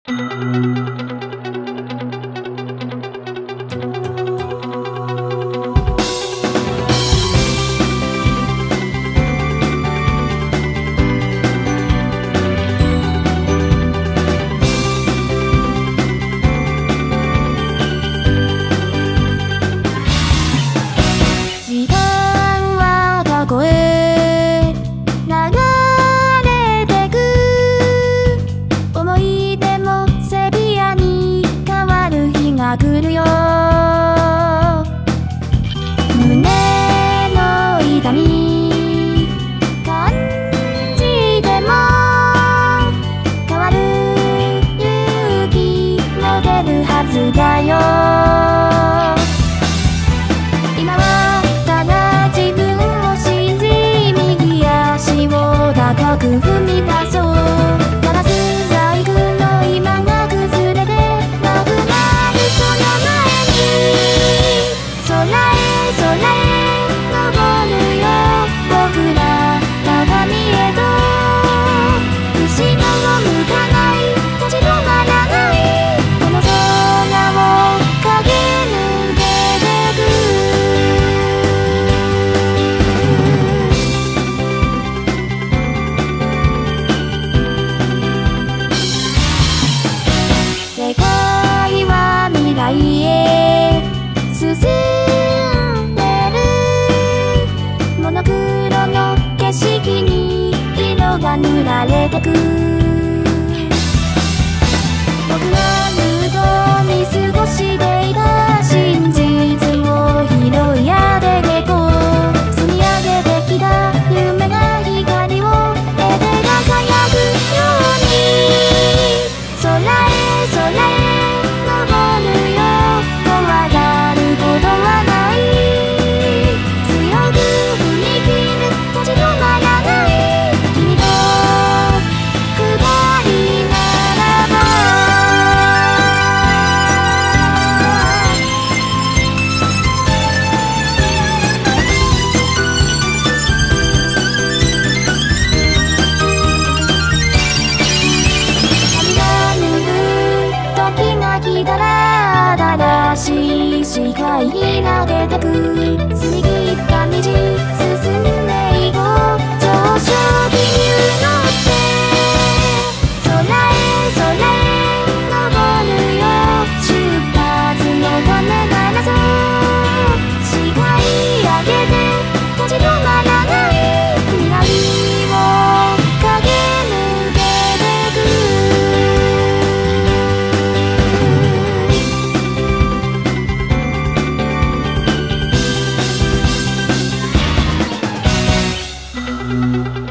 時間は過去へ流れてく、思い出もセピアに変わる日が来るよ。胸の痛み感じても変わる勇気も出るはずだよ。今はただ自分を信じ右足を高く踏み出そう。ガラス細工の今が崩れてなくなるその前に空へ空へ登るよ僕ら高みへと。後ろを向かない立ち止まらないこの空を駆け抜けてく。世界は未来へ進んでる。モノクロの景色に色が塗られてく。僕がずっと見過ごしていた真実を拾い上げてこう。積み上げてきた夢が光を得て輝くように空へ空へ登るよ。怖がることはない強く踏み切る立ち止まらない君と二人ならば。髪が脱ぐ時が来たら新しい視界が出てく。澄み切った道進んでいこう。上昇気流乗って空へ空へ登るよ。出発のためならそう視界上げて立ち止まらない未来を駆け抜けてく。